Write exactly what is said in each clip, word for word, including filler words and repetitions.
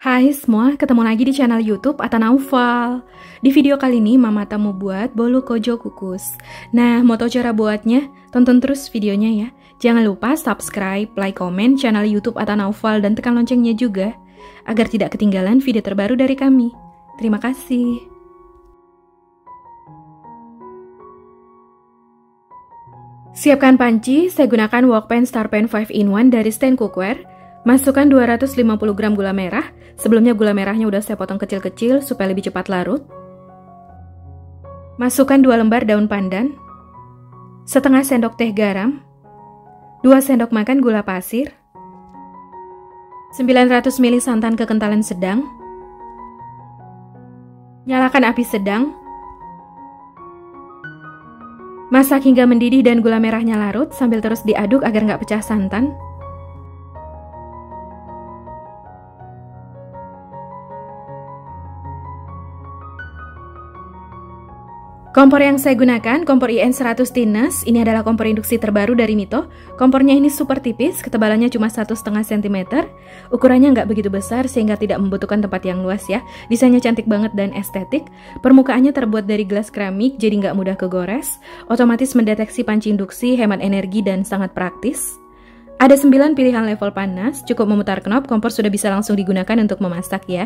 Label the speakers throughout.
Speaker 1: Hai semua, ketemu lagi di channel YouTube Ata Naufal. Di video kali ini Mama Ata mau buat bolu kojo kukus. Nah, mau tahu cara buatnya? Tonton terus videonya ya. Jangan lupa subscribe, like, komen channel YouTube Ata Naufal dan tekan loncengnya juga agar tidak ketinggalan video terbaru dari kami. Terima kasih. Siapkan panci, saya gunakan Wokpan Star Pan lima in satu dari Stand Cookware. Masukkan dua ratus lima puluh gram gula merah. Sebelumnya gula merahnya udah saya potong kecil-kecil supaya lebih cepat larut. Masukkan dua lembar daun pandan, setengah sendok teh garam, dua sendok makan gula pasir, sembilan ratus mililiter santan kekentalan sedang. Nyalakan api sedang. Masak hingga mendidih dan gula merahnya larut sambil terus diaduk agar nggak pecah santan. Kompor yang saya gunakan, kompor I N seratus Tines. Ini adalah kompor induksi terbaru dari Mito. Kompornya ini super tipis, ketebalannya cuma satu koma lima sentimeter. Ukurannya nggak begitu besar sehingga tidak membutuhkan tempat yang luas ya. Desainnya cantik banget dan estetik. Permukaannya terbuat dari gelas keramik, jadi nggak mudah kegores. Otomatis mendeteksi panci induksi, hemat energi, dan sangat praktis. Ada sembilan pilihan level panas, cukup memutar knob, kompor sudah bisa langsung digunakan untuk memasak ya.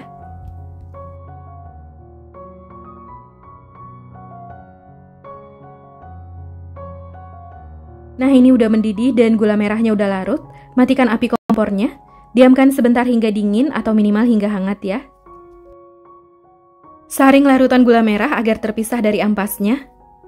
Speaker 1: Nah, ini udah mendidih dan gula merahnya udah larut. Matikan api kompornya. Diamkan sebentar hingga dingin atau minimal hingga hangat ya. Saring larutan gula merah agar terpisah dari ampasnya.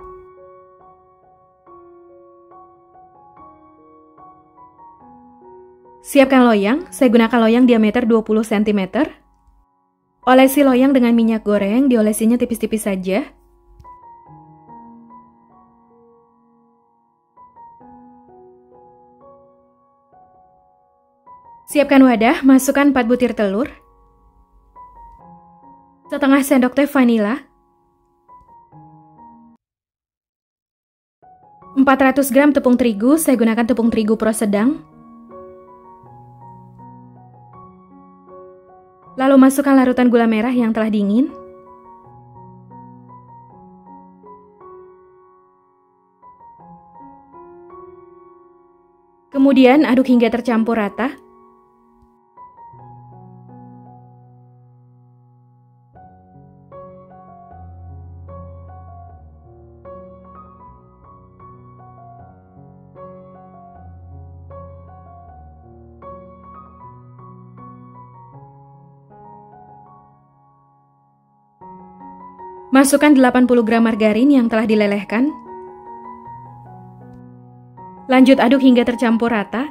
Speaker 1: Siapkan loyang. Saya gunakan loyang diameter dua puluh sentimeter. Olesi loyang dengan minyak goreng, diolesinya tipis-tipis saja. Siapkan wadah, masukkan empat butir telur, setengah sendok teh vanila, empat ratus gram tepung terigu, saya gunakan tepung terigu pro sedang. Lalu masukkan larutan gula merah yang telah dingin. Kemudian aduk hingga tercampur rata. Masukkan delapan puluh gram margarin yang telah dilelehkan. Lanjut aduk hingga tercampur rata.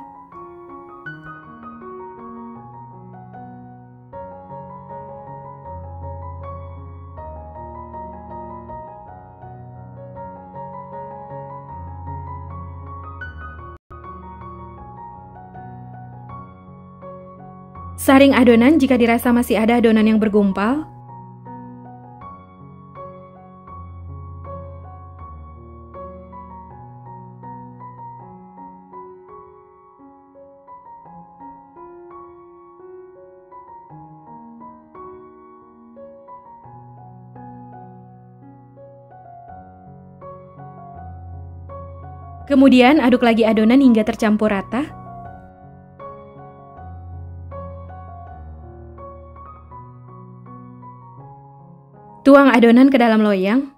Speaker 1: Saring adonan jika dirasa masih ada adonan yang bergumpal. Kemudian aduk lagi adonan hingga tercampur rata. Tuang adonan ke dalam loyang.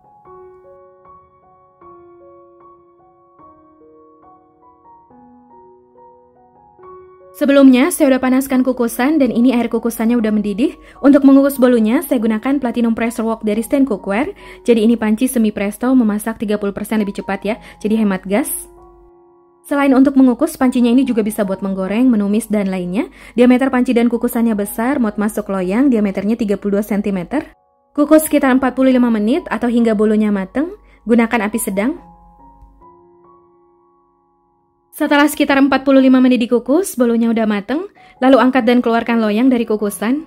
Speaker 1: Sebelumnya saya udah panaskan kukusan dan ini air kukusannya udah mendidih. Untuk mengukus bolunya saya gunakan Platinum Pressure Wok dari Stand Cookware. Jadi ini panci semi presto, memasak tiga puluh persen lebih cepat ya. Jadi hemat gas. Selain untuk mengukus, pancinya ini juga bisa buat menggoreng, menumis, dan lainnya. Diameter panci dan kukusannya besar, mode masuk loyang, diameternya tiga puluh dua sentimeter. Kukus sekitar empat puluh lima menit atau hingga bolunya mateng. Gunakan api sedang. Setelah sekitar empat puluh lima menit dikukus, bolunya udah mateng. Lalu angkat dan keluarkan loyang dari kukusan.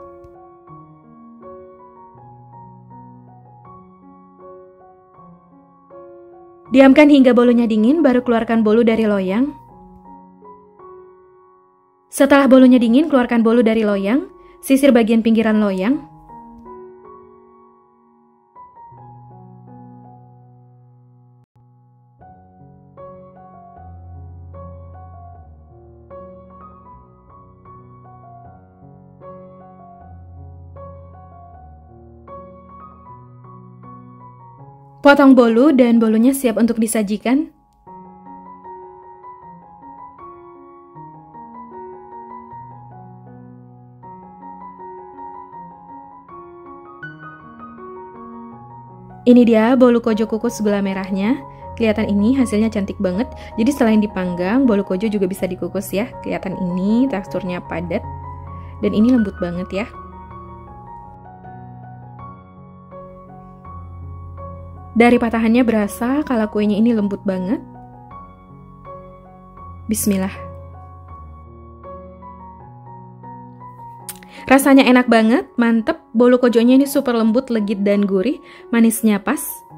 Speaker 1: Diamkan hingga bolunya dingin, baru keluarkan bolu dari loyang. Setelah bolunya dingin, keluarkan bolu dari loyang. Sisir bagian pinggiran loyang. Potong bolu dan bolunya siap untuk disajikan. Ini dia bolu kojo kukus gula merahnya. Kelihatan ini hasilnya cantik banget. Jadi selain dipanggang, bolu kojo juga bisa dikukus ya. Kelihatan ini teksturnya padat. Dan ini lembut banget ya. Dari patahannya berasa kalau kuenya ini lembut banget. Bismillah. Rasanya enak banget, mantep. Bolu kojonya ini super lembut, legit, dan gurih. Manisnya pas.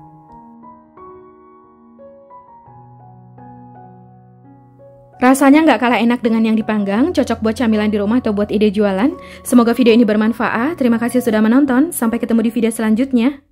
Speaker 1: Rasanya nggak kalah enak dengan yang dipanggang, cocok buat camilan di rumah atau buat ide jualan. Semoga video ini bermanfaat. Terima kasih sudah menonton. Sampai ketemu di video selanjutnya.